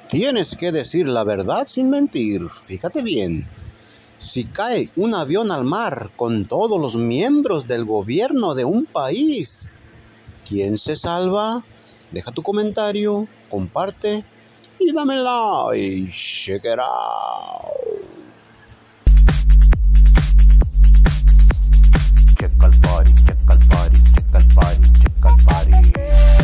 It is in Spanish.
Tienes que decir la verdad sin mentir. Fíjate bien. Si cae un avión al mar con todos los miembros del gobierno de un país, ¿quién se salva? Deja tu comentario, comparte y dame like. Check it out. Check al party, check al party, check al party, check al party.